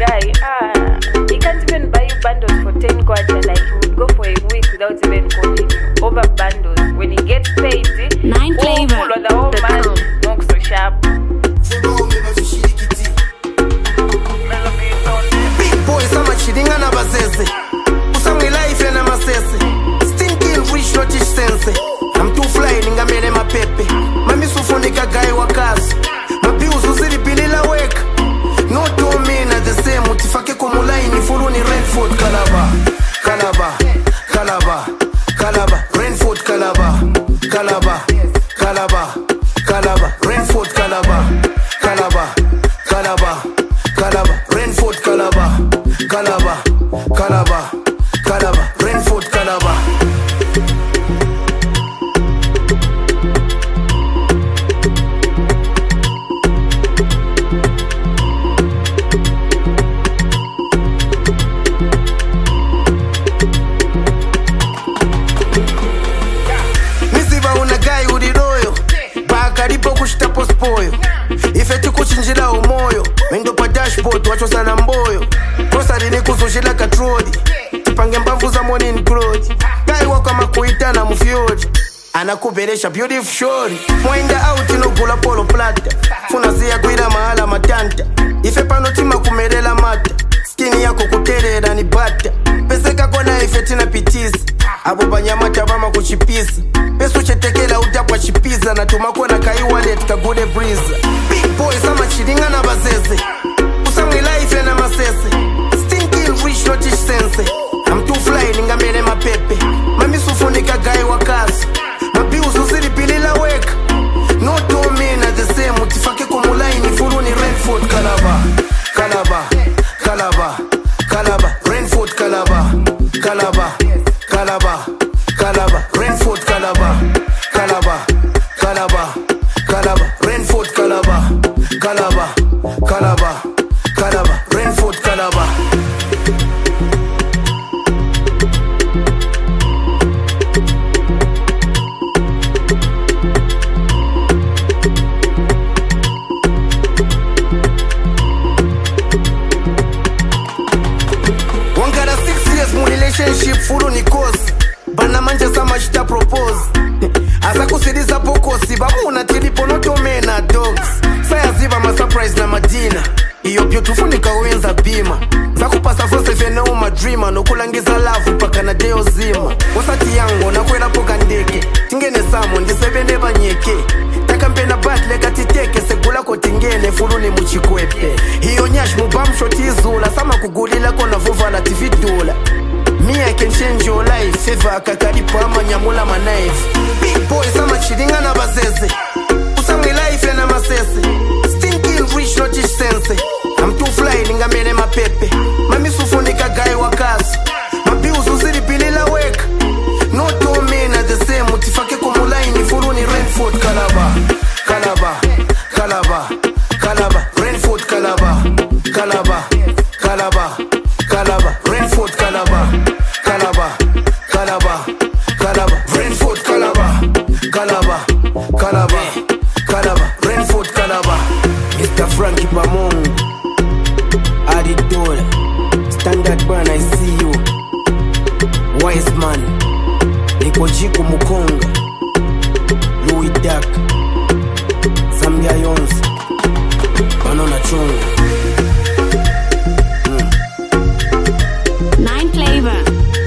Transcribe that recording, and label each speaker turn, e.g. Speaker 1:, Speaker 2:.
Speaker 1: guy, he can't even buy you bundles for 10 kwacha. Like he would go for a week without even calling you over bundles. When he gets paid,
Speaker 2: Nine flavor.
Speaker 1: Full on the whole man, not so sharp.
Speaker 3: Big boy, sama chidinga na bazeze. Usamwe life ya na masese. Stinking rich not ish sense. I'm too fly ninga mene mapepe. Mami sufunika guy wakazi. Mabiuzu uziri bilila weka. No to me na the same. Utifake kumulai ni fulu ni Rainford Kalaba. Kalaba, Kalaba, Kalaba, Rainford Kalaba. Kalaba, Kalaba, Kalaba, Rainford Kalaba. Kalaba, Kalaba, Kalaba, Rainford Kalaba. Kalaba, Kalaba, Kalaba, Rainford Kalaba. Misiba una guy uriroyo bakalipo kushitapo spoyo ifeti kuchinjila umoyo mendo pa dashboard wacho sana mboyo kosa lini kuzushila katrodi tipange mbavu za morning glory guy wako makuitana mufyori anakuberesha beautiful shori mwenda out inogula polo plata funa siya kuira mahala matanta ife panotima kumerela mata skini yako kuterera ni bata peseka kona ifeti na pitisi abo banyamata bama kuchipisa pesu chetekela utapwa chipiza na tumakona kai wallet kagude breeze. Big boy sama chiringa na bazeze usamwe life ya na masese stinking rich not ish sense. I'm too fly ninga mene mapepe mami sufunika guy wakazi mabiuzu uziri bilila weka. No to me na the same. Utifake kumulai ni fulu ni Rainford Kalaba. Kalaba, Kalaba, Kalaba, Rainford Kalaba. Kalaba, Kalaba, Kalaba, Rainford Kalaba. Kalaba, Kalaba, Kalaba, Rainford Kalaba. Kalaba, Kalaba, Kalaba, Rainford Kalaba. Wangara 6 years mu relationship fulu ni kosi bana manje sama chita propose asa kusidiza pokosi babuna tilipo notomena dogs saya ziba ma surprise na madina iyo beautiful nikawenza bima zakupasa fose fene uma dreamer nokulangiza love paka na deo zima wasati yango nakwela poka ndeke tingene samo ndisebende banyeke takampena batle katiteke segula ko tingene fulu ni muchikwepe hiyo nyash mubamshoti izula sama kugulila kona vuva la TV dola. Me, I can change your life. Favor kakaripo ama nyamula ma knife. Big boy sama chiringa na bazeze usamwe life ya na masese stinking rich not ish sense. I'm too fly ninga mene mapepe mami sufunika guy wakazi mabiuzu uziri bilila weka. No to me na the same. Utifake kumulai ni fulu ni Rainford Kalaba. Kalaba, Kalaba, Kalaba, Rainford Kalaba. Kalaba, Kalaba, Kalaba, Rainford Kalaba. Kalaba, Kalaba, Kalaba, Rainford Kalaba. Kalaba, Kalaba, Kalaba, Rainford Kalaba. Mr. Frankie Bamongu, Adidola, Standard Brand, I see you. Wise man, Nikojiku Mukonga, Louis Duck, Zambia Yons, Banana Chunga.
Speaker 2: Nine flavor.